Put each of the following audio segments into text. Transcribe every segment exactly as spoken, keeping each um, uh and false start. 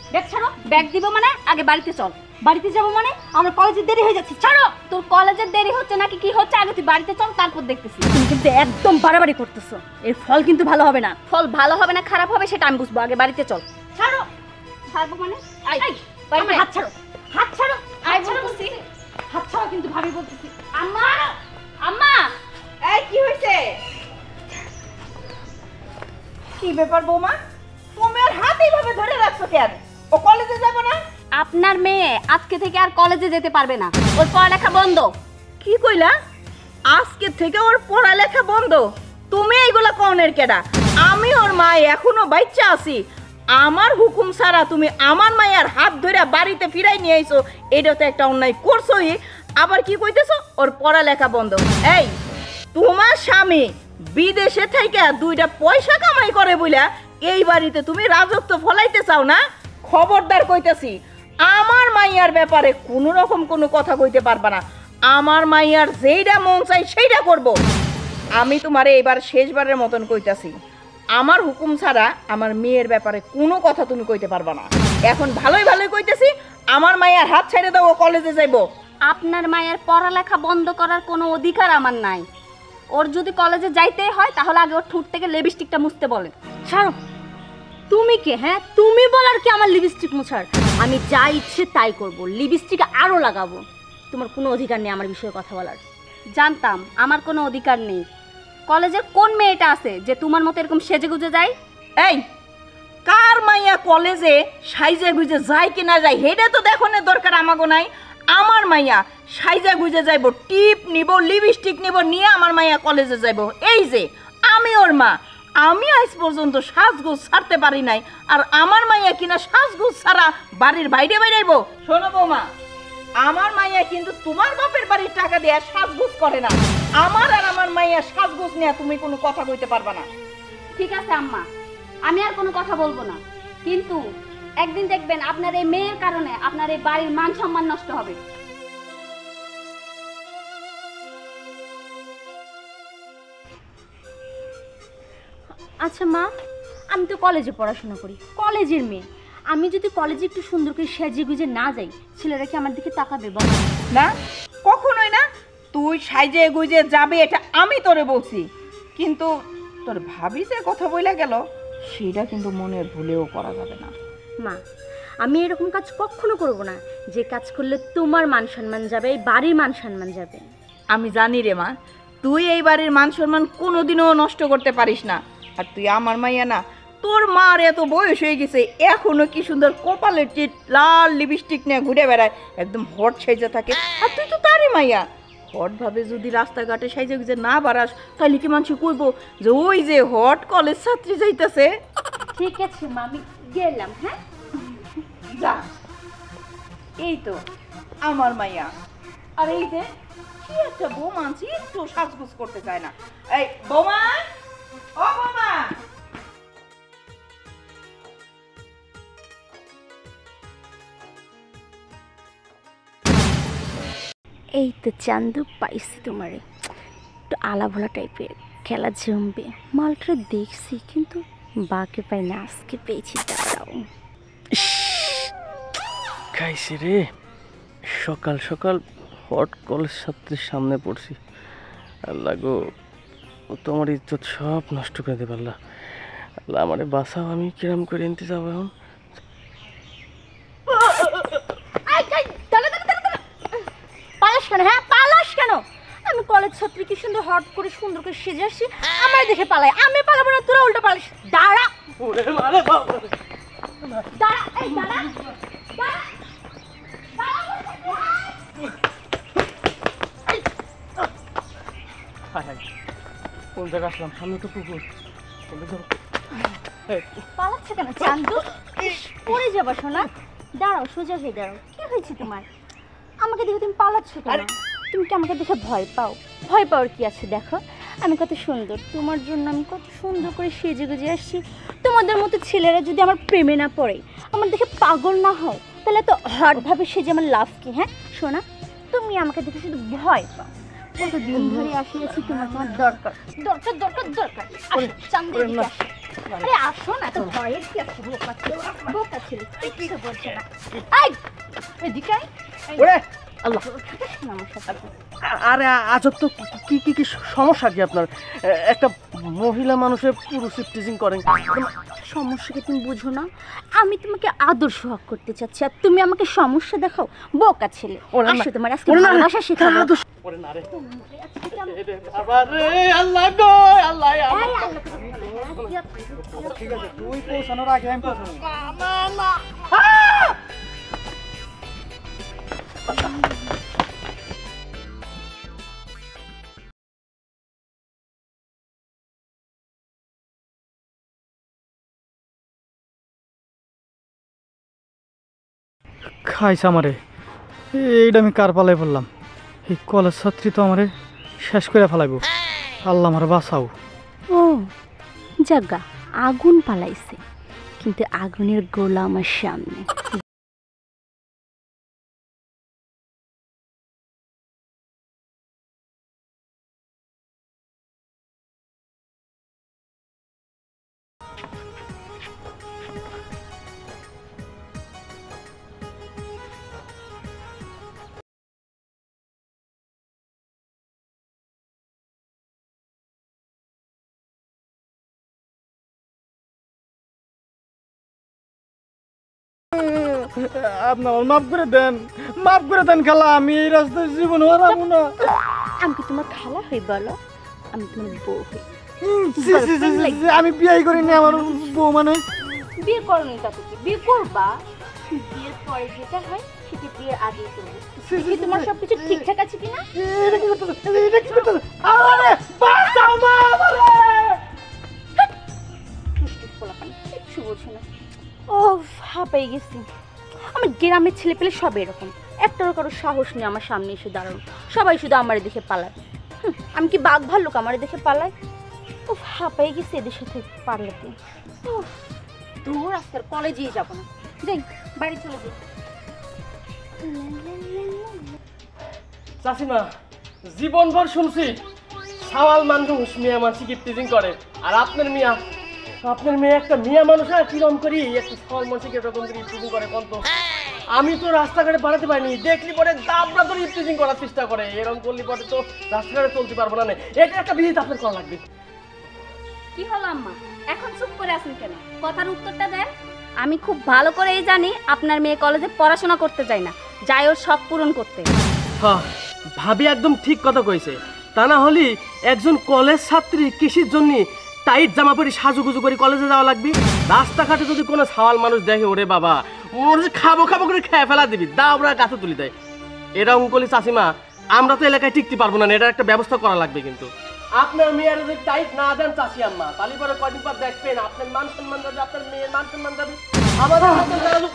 Bag ছাড়ো। Bag দিব মানে আগে বাড়িতে চল। বাড়িতে যাবো মানে আমার কলেজের দেরি হয়ে যাচ্ছে। ছাড়ো। তোর কলেজের দেরি হচ্ছে নাকি কি হচ্ছে আগে তুই বাড়িতে চল, তারপর দেখতেছি। তুমি কিন্তু একদম বাড়াবাড়ি করতেছো, এর ফল কিন্তু ভালো হবে না। ফল ভালো হবে না খারাপ হবে সেটা আমি বুঝবো, আগে বাড়িতে চল। ছাড়ো। ছাড়বো মানে আমার হাত ছাড়ো। হাত ছাড়ো। আই বলতেছি হাত ছাড়ো কিন্তু ভাবি বলতেছি। আম্মা আম্মা এই কি হইছে? কি ব্যাপার বৌমা, তুমি আর হাত এইভাবে ধরে রাখছো কেন? ও কলেজে যাবে না? আপনার মেয়ে আজকে থেকে আর কলেজে যেতে পারবে না, ওর পড়ালেখা বন্ধ। কি কইলা? আজকে থেকে ওর পড়ালেখা বন্ধ? তুমি এইগুলা কোনের কেডা? আমি ওর মা এখনো বাচ্চা আছি, আমার হুকুম ছাড়া তুমি আমার মায়ের হাত ধরে বাড়িতে ফিরাই নিয়ে আইছো, এটা তো একটা অন্যায় করছোই। আবার কি কইতেছো ওর পড়ালেখা বন্ধ? এই তোমার স্বামী বিদেশে থেকে দুইটা পয়সা কামাই করে বইলা এই বাড়িতে তুমি রাজত্ব ফলাইতে চাও না? খবরদার কইতেছি, আমার মাইয়ার ব্যাপারে কোনো রকম কোনো কথা কইতে পারবা না। আমার মাইয়ার যেইটা মন চাই সেইটা করব। আমি তোমারে এবার শেষবারের মতন কইতাছি, আমার হুকুম ছাড়া আমার মেয়ের ব্যাপারে কোনো কথা তুমি কইতে পারবা না। এখন ভালোই ভালোই কইতেছি, আমার মাইয়ার হাত ছেড়ে দাও, ও কলেজে যাইবো। আপনার মায়ের পড়ালেখা বন্ধ করার কোনো অধিকার আমার নাই। ওর যদি কলেজে যাইতেই হয় তাহলে আগে ওর ঠোঁট থেকে লিপস্টিকটা মুছতে বলেন। ছাড়ো। তুমি কে? হ্যাঁ তুমি বলার কি আমার লিপস্টিক মুছার? আমি যা ইচ্ছে তাই করব, লিপস্টিক আরো লাগাবো। তোমার কোনো অধিকার নেই আমার বিষয়ে কথা বলার। জানতাম আমার কোনো অধিকার নেই। কলেজের কোন মেয়েটা আছে যে তোমার মতো এরকম সেজে গুজে যায়? এই কার মাইয়া কলেজে সাইজে গুজে যায় কি না যায় হেডে তো দেখানোর দরকার আমাগো নাই। আমার মাইয়া সাইজা গুজে যাইব, টিপ নিব, লিপস্টিক নিব, নিয়ে আমার মাইয়া কলেজে যাইব। এই যে আমি ওর মা, আমি আজ পর্যন্ত সাজগোজ ছাড়তে পারি নাই, আর আমার মাইয়া কিনা সাজগোজ ছাড়া বাড়ির বাইরে বাইরেইব? শোনো বৌমা, আমার মাইয়া কিন্তু তোমার বাপের বাড়ির টাকা দিয়ে সাজগোজ করে না। আমার আর আমার মাইয়া সাজগোজ নিয়ে তুমি কোনো কথা কইতে পারবা না। ঠিক আছে আম্মা, আমি আর কোনো কথা বলবো না, কিন্তু একদিন দেখবেন আপনার এই মেয়ের কারণে আপনার এই বাড়ির মান সম্মান নষ্ট হবে। আচ্ছা মা, আমি তো কলেজে পড়াশোনা করি, কলেজের মেয়ে। আমি যদি কলেজে একটু সুন্দর করে সেজে গুজে না যাই, ছেলেরা কি আমার দিকে তাকাবে? বল না, কখনোই না। তুই সাইজে গুজে যাবে এটা আমি তোরে বলছি, কিন্তু তোর ভাবি যে কথা বইলা গেল সেটা কিন্তু মনের ভুলেও করা যাবে না। মা, আমি এরকম কাজ কখনো করব না যে কাজ করলে তোমার মান সম্মান যাবে, এই বাড়ির মান সম্মান যাবে। আমি জানি রে মা, তুই এই বাড়ির মান সম্মান কোনোদিনও নষ্ট করতে পারিস না। আর তুই আমার মাইয়া না, তোর মার এত বয়স হয়ে গেছে, এখনো কি সুন্দর কপালে টিট লাল লিপস্টিক নিয়ে ঘুরে বেড়ায়, একদম হট সাইজে থাকে। আর তুই তো তারই মাইয়া। হট ভাবে যদি রাস্তাঘাটে সাইজে গুজে না বাড়াস, তাহলে কি মানুষ কইব যে ওই যে হট কলেজ ছাত্রী যাইতেছে? ঠিক আছে মা, আমি গেলাম। হ্যাঁ যা। এই তো আমার মাইয়া। আর এই যে কি একটা বৌমা আনছি, একটু সাজগুজ করতে চায় না। এই বৌমা, ও বৌমা, এই তো চান্দু পাইছি তোমারে, একটু আলাভোলা টাইপের খেলা জমবে। মালটা দেখছি কিন্তু বাকে পাই না, আজকে পেয়েছি। দাঁড়াও, খাইছি রে, সকাল সকাল হট কলেজ ছাত্রীর সামনে পড়ছি। আল্লাহ গো, তোমার ইজ্জত সব নষ্ট করে দেবে। আল্লাহ আল্লাহ আমারে বাঁচাও, আমি কিরম করে এনতে যাবো এখন? পালাস কেন? হ্যাঁ পালাস কেন? আমি কলেজ ছাত্রী, কি সুন্দর হট করে সুন্দর করে সেজে আসছি, আমার দেখে পালাই। আমি পালাবো না, তোরা উল্টো পালিস। দাঁড়া দাঁড়া, এই দাঁড়া, কোন জায়গা আসলাম? সামনে তো পুকুর। পালাচ্ছে কেন চান্দু? পড়ে যাবা শোনা। দাঁড়াও, সোজা হয়ে দাঁড়াও। কি হয়েছে তোমার? আমাকে দেখে তুমি পালাচ্ছ কেন? তুমি কি আমাকে দেখে ভয় পাও? ভয় পাওয়ার কি আছে? দেখো আমি কত সুন্দর, তোমার জন্য আমি কত সুন্দর করে সেজে গুজে আসছি। তোমাদের মতো ছেলেরা যদি আমার প্রেমে না পড়ে, আমার দেখে পাগল না হয়, তাহলে তো হটভাবে সেজে আমার লাভ কি? হ্যাঁ শোনা, তুমি আমাকে দেখে শুধু ভয় পাও। কত দিন ধরে আসিয়াছি, তোমার তোমার দরকার দরকার দরকার দরকার। চান্দু আরে আসো না, তো ভয়ের কি আছে? বোকা ছেলে, বোকা ছেলে, কিচ্ছু বলছে না। এই, এদিকে আয়। এই, ওরে আল্লাহ, থাকিস না আমার সাথে। আরে আজব তো, কি কি কি সমস্যা কি আপনার? এ- একটা মহিলা মানুষের পুরুষ টিচিং করেন, সমস্যা কি তুমি বুঝো না? আমি তোমাকে আদর্শ হক করতে চাচ্ছি আর তুমি আমাকে সমস্যা দেখাও। বোকা ছেলে, ওরে না, আসো তোমার আজকে ওরে না, ভালোবাসা শেখাবো। আদর্শ- ওরে না রে, তোমাকে আজকে আমি- এ রে বাবা রে, আল্লাহ গো, আল্লাহ এই, আল্লাহ। আল্লাহ তোকে ভালো করে। ঠিক আছে, তুই পৌঁছানোর আগে আমি পৌঁছানো। খাইছে আমারে, এইটা আমি কার পালাই বললাম? এই কলেজ ছাত্রী তো আমারে শেষ করে ফেলাইব। আল্লাহ আমার বাঁচাও। ও জাগা, আগুন পালাইছে, কিন্তু আগুনের গোলা আমার সামনে। আপনার মাফ করে দেন, মাফ করে দেন খালা, আমি এই রাস্তায় জীবন হারাবো না। আমি কি তোমার খালা হই বলো? আমি তোমার বউ হই। ছি, ছি, ছি, ছি, ছি, আমি বিয়ে করিনি, আমার বউ মানে। বিয়ে করনি তাতে কি? বিয়ে করবা, বিয়ের পরে যেটা হয় সেটা বিয়ের আগেই করবো। দেখি তোমার সবকিছু ঠিকঠাক আছে কিনা। এটা কি করতেছে? এটা কি করতেছে? আরে বাঁচাও মা আমারে! দুষ্টু পোলাপান, কিচ্ছু বোঝে না। ও হাঁপাই গেছি। আমার গ্রামের ছেলে পেলে সব এরকম, একটারও কারো সাহস নেই আমার সামনে এসে দাঁড়ানো। সবাই শুধু আমারে দেখে পালায়। হুম, আমি কি বাঘ ভাল্লুক আমারে দেখে পালায়? ও হাঁপাই গেছি এদের সাথে পারলাতে। দূর আজকাল কলেজেই যাবো না, যাই বাড়ি চলে যাই। চাষিমা, জীবনভর শুনছি সাওয়াল মানুষ মিয়া মানুষ কি টিচিং করে, আর আপনার মিয়া, আপনার মেয়ে একটা মিয়া মানুষ আর কিরম করি একটা সাওয়াল মানুষকে এরকম করে টিচিং করে কোন তো? আমি তো রাস্তাঘাটে বাড়াতে পারিনি, দেখলি পরে দাবরা ধরে টিচিং করার চেষ্টা করে, এরকম করলে পরে তো রাস্তাঘাটে চলতে পারবো না। এটা একটা বিহিত আপনার করা লাগবে। কি হলো আম্মা, এখন চুপ করে আছেন কেন? কথার উত্তরটা দেন। আমি খুব ভালো করেই জানি আপনার মেয়ে কলেজে পড়াশোনা করতে চায় না, যায় ওর শখ পূরণ করতে। হ্যাঁ, ভাবি একদম ঠিক কথা কইছে। তা না হলে একজন কলেজ ছাত্রী কৃষির জন্য টাইট জামা পরি সাজুগুজু করে কলেজে যাওয়া লাগবে? রাস্তাঘাটে যদি কোনো সাওয়াল মানুষ দেখে, ওরে বাবা, ওর যে খাবো খাবো করে খেয়ে ফেলা দিবি, দাবরা গাছে তুলি দেয়। এরকম করলে চাষিমা আমরা তো এলাকায় টিকতে পারবো না, এটার একটা ব্যবস্থা করা লাগবে। কিন্তু আপনার মেয়ের যদি টাইট না দেন চাষি আম্মা, তাহলে পরে কদিন পর দেখবেন আপনার মান সম্মান যাবে, আপনার মেয়ের মান সম্মান যাবে, আমাদের হাতে দাঁড়াবো।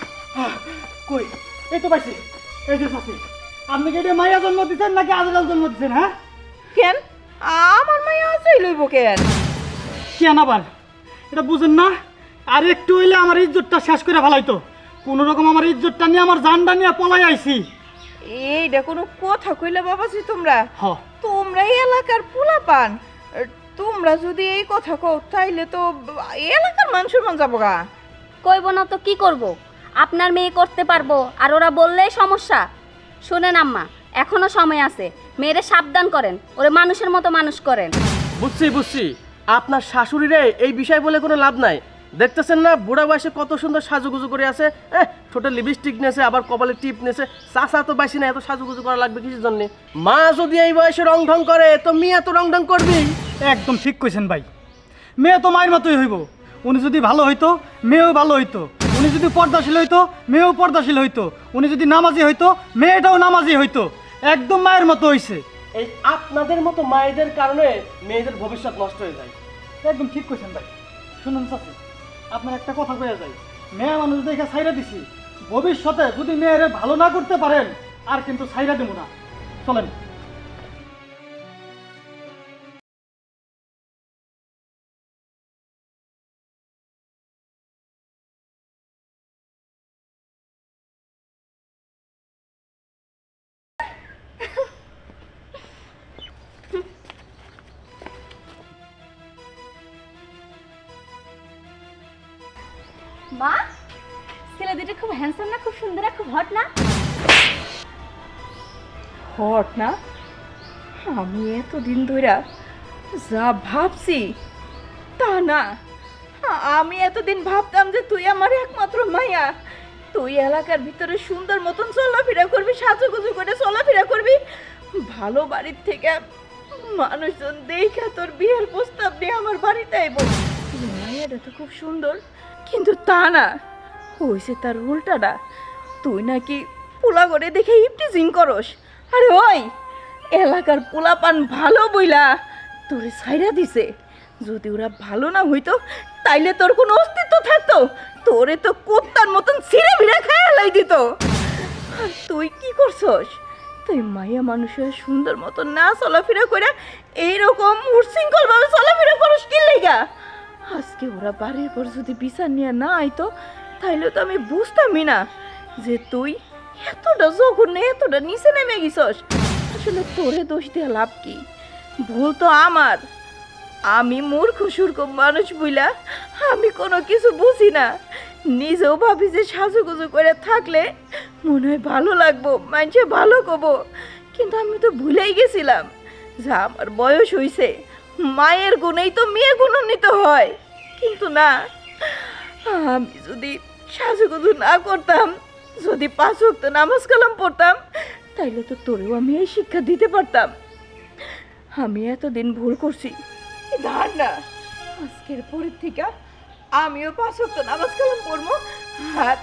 কই, এই তো পাইছি, এই যে চাচি, আপনি কি এটা মাইয়া জন্ম দিচ্ছেন নাকি আজকাল জন্ম দিচ্ছেন? হ্যাঁ, কেন আমার মাইয়া আছেই লইব কেন? কেন আবার এটা বুঝেন না? আর একটু হইলে আমার ইজ্জতটা শেষ করে ফেলাইতো। কোন রকম আমার ইজ্জতটা নিয়ে আমার জানটা নিয়ে পলাই আইছি। এইটা কোনো কথা কইলে বাবাজি তোমরা? হ, তোমরা এই এলাকার পোলাপান, তোমরা যদি এই কথা কও তাইলে তো এলাকার মানুষ মান যাবো গা। কইব না তো কি করব? আপনার মেয়ে করতে পারবো আর ওরা বললেই সমস্যা। শুনেন আম্মা, এখনো সময় আছে, মেয়েরে সাবধান করেন, ওরে মানুষের মতো মানুষ করেন। বুঝছি বুঝছি, আপনার শাশুড়িরে এই বিষয় বলে কোনো লাভ নাই। দেখতেছেন না বুড়া বয়সে কত সুন্দর সাজুগুজু করে আছে, এহ ঠোঁটে লিপস্টিক নেছে, আবার কপালে টিপ নেছে। চাষা তো বাইসি না, এত সাজুগুজু করা লাগবে কিসের জন্য? মা যদি এই বয়সে রং ঢং করে তো মিয়া তো রং ঢং করবি। একদম ঠিক কইছেন ভাই, মেয়ে তো মায়ের মতোই হইব। উনি যদি ভালো হইতো মেয়েও ভালো হইতো, উনি যদি পর্দাশীল হইতো মেয়েও পর্দাশীল হইতো, উনি যদি নামাজি হইতো মেয়েটাও নামাজি হইতো। একদম মায়ের মতো হইছে। এই আপনাদের মতো মায়েদের কারণে মেয়েদের ভবিষ্যৎ নষ্ট হয়ে যায়। একদম ঠিক কইছেন ভাই। শুনুন চাচি, আপনার একটা কথা কইয়া যায়, মেয়ে মানুষ দেখে ছাইরা দিছি, ভবিষ্যতে যদি মেয়েরে ভালো না করতে পারেন আর কিন্তু ছাইরা দেবো না। চলেন। মা, ছেলে দুটো খুব হ্যান্ডসাম না, খুব সুন্দর না, খুব হট না? হট না? আমি এতদিন ধরে যা ভাবছি তা না। আমি এতদিন ভাবতাম যে তুই আমার একমাত্র মাইয়া, তুই এলাকার ভিতরে সুন্দর মতন চলাফেরা করবি, সাজুগুজু করে চলাফেরা করবি, ভালো বাড়ির থেকে মানুষজন দেখে তোর বিয়ের প্রস্তাব নিয়ে আমার বাড়িতে আইব। মাইয়াটা তো খুব সুন্দর, কিন্তু তা না, হয়েছে তার উল্টাটা। তুই নাকি পোলা করে দেখে ইপটিজিং করস। আরে ওই এলাকার পোলাপান ভালো বইলা তোরে ছাইরা দিছে। যদি ওরা ভালো না হইতো তাইলে তোর কোনো অস্তিত্ব থাকতো? তোরে তো কুত্তার মতন ছিঁড়ে ভিড়ে খায় লাই দিত। আর তুই কি করছস? তুই মাইয়া মানুষের সুন্দর মতন না চলাফেরা করে এইরকম উশৃঙ্খল ভাবে চলাফেরা করস কি লেগা? আজকে ওরা বাড়ির পর যদি বিচার নিয়ে না আইতো তাইলে তো আমি বুঝতামই না যে তুই এতটা জঘন্য, এতটা নিচে নেমে গেছস। আসলে তোরে দোষ দিয়ে লাভ কি? ভুল তো আমার। আমি মূর্খ সূর্খ মানুষ বুইলা আমি কোনো কিছু বুঝি না। নিজেও ভাবি যে সাজুগুজু করে থাকলে মনে হয় ভালো লাগবো, মানুষে ভালো কব। কিন্তু আমি তো ভুলেই গেছিলাম যে আমার বয়স হইছে, মায়ের গুণেই তো মেয়ে গুণান্বিত হয়। কিন্তু না, আমি যদি সাজুগুজু না করতাম, যদি পাঁচ ওয়াক্ত নামাজ কালাম পড়তাম, তাইলে তো তোরেও আমি এই শিক্ষা দিতে পারতাম। আমি এতদিন ভুল করছি, ধার না আজকের পরের থেকে আমিও পাঁচ ওয়াক্ত নামাজ কালাম পড়বো, আর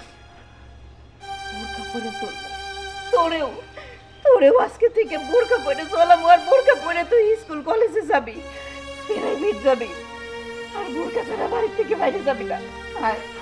বোরকা পরে চলবো। তোরেও তোরেও আজকে থেকে বোরকা পরে চলাম, আর বোরকা পরে তুই স্কুল কলেজে যাবি, প্রাইভেট যাবি, আর বোরকা ছাড়া বাড়ির থেকে বাইরে যাবি না। আর